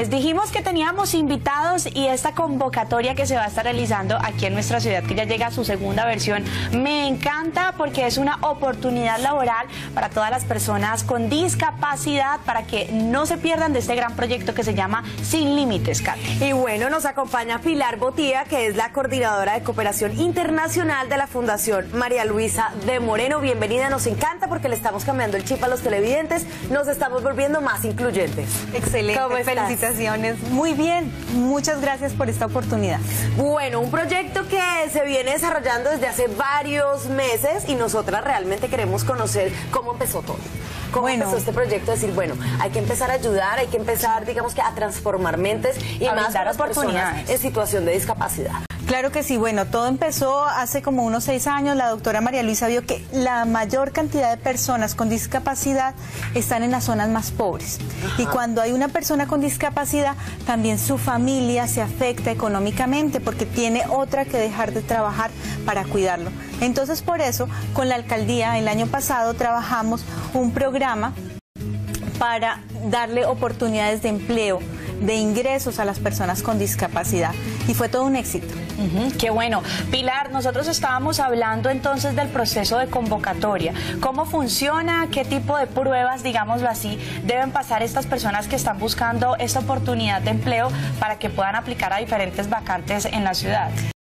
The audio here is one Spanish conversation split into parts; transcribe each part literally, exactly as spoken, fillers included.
Les dijimos que teníamos invitados y esta convocatoria que se va a estar realizando aquí en nuestra ciudad, que ya llega a su segunda versión, me encanta porque es una oportunidad laboral para todas las personas con discapacidad, para que no se pierdan de este gran proyecto que se llama Sin Límites, Katy. Y bueno, nos acompaña Pilar Botía, que es la coordinadora de cooperación internacional de la Fundación María Luisa de Moreno. Bienvenida, nos encanta porque le estamos cambiando el chip a los televidentes, nos estamos volviendo más incluyentes. Excelente, ¿Cómo estás? Felicitaciones. Muy bien, muchas gracias por esta oportunidad. Bueno, un proyecto que se viene desarrollando desde hace varios meses y nosotras realmente queremos conocer cómo empezó todo. ¿Cómo bueno, empezó este proyecto? Decir, bueno, hay que empezar a ayudar, hay que empezar, digamos que a transformar mentes y A más brindar para las personas oportunidades. en situación de discapacidad. Claro que sí, bueno, todo empezó hace como unos seis años. La doctora María Luisa vio que la mayor cantidad de personas con discapacidad están en las zonas más pobres. Ajá. Y cuando hay una persona con discapacidad, también su familia se afecta económicamente porque tiene otra que dejar de trabajar para cuidarlo. Entonces, por eso, con la alcaldía, el año pasado trabajamos un programa para darle oportunidades de empleo, de ingresos a las personas con discapacidad. Y fue todo un éxito. Uh-huh, qué bueno. Pilar, nosotros estábamos hablando entonces del proceso de convocatoria. ¿Cómo funciona? ¿Qué tipo de pruebas, digámoslo así, deben pasar estas personas que están buscando esta oportunidad de empleo para que puedan aplicar a diferentes vacantes en la ciudad?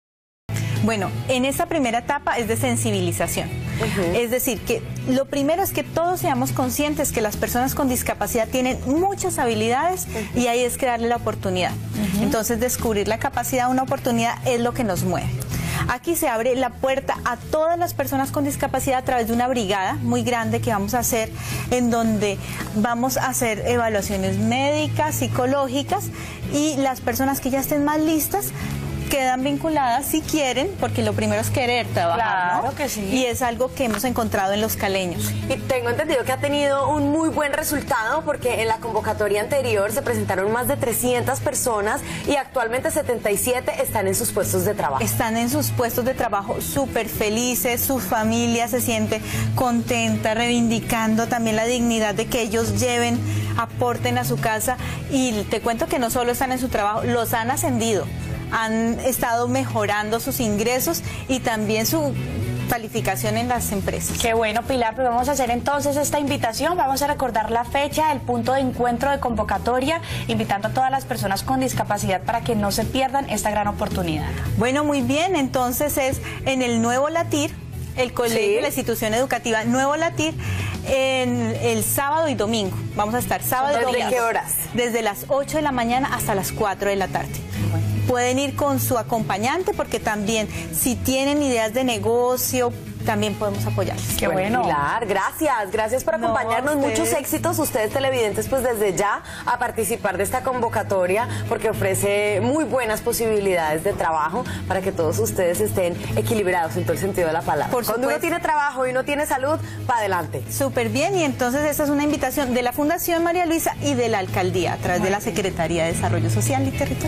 Bueno, en esta primera etapa es de sensibilización. Uh-huh. Es decir, que lo primero es que todos seamos conscientes que las personas con discapacidad tienen muchas habilidades, uh-huh, y ahí es que darle la oportunidad. Uh-huh. Entonces, descubrir la capacidad de una oportunidad es lo que nos mueve. Aquí se abre la puerta a todas las personas con discapacidad a través de una brigada muy grande que vamos a hacer, en donde vamos a hacer evaluaciones médicas, psicológicas, y las personas que ya estén más listas quedan vinculadas si quieren, porque lo primero es querer trabajar, claro, ¿no? Que sí. Y es algo que hemos encontrado en los caleños. Y tengo entendido que ha tenido un muy buen resultado porque en la convocatoria anterior se presentaron más de trescientas personas y actualmente setenta y siete están en sus puestos de trabajo. Están en sus puestos de trabajo súper felices, su familia se siente contenta, reivindicando también la dignidad de que ellos lleven, aporten a su casa. Y te cuento que no solo están en su trabajo, los han ascendido. Han estado mejorando sus ingresos y también su calificación en las empresas. Qué bueno, Pilar, pues vamos a hacer entonces esta invitación, vamos a recordar la fecha, el punto de encuentro de convocatoria, invitando a todas las personas con discapacidad para que no se pierdan esta gran oportunidad. Bueno, muy bien, entonces es en el Nuevo Latir, el colegio, sí, la institución educativa Nuevo Latir, en el sábado y domingo. Vamos a estar sábado y domingo. ¿Desde qué horas? Desde las ocho de la mañana hasta las cuatro de la tarde. Bueno. Pueden ir con su acompañante porque también si tienen ideas de negocio, también podemos apoyarles. Qué bueno. Pilar, gracias, gracias por acompañarnos, no, muchos éxitos ustedes televidentes pues desde ya a participar de esta convocatoria porque ofrece muy buenas posibilidades de trabajo para que todos ustedes estén equilibrados en todo el sentido de la palabra. Por Cuando uno tiene trabajo y no tiene salud, para adelante. Súper bien, y entonces esta es una invitación de la Fundación María Luisa y de la Alcaldía a través de la Secretaría de Desarrollo Social y Territorial.